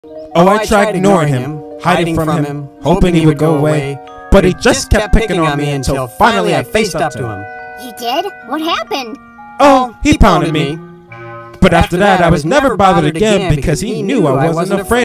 Oh, I tried ignoring him, hiding from him, hoping he would go away, but he just kept picking on me until finally I faced up to him. You did? What happened? Oh, he pounded me. But after that, I was never bothered again because he knew I wasn't afraid.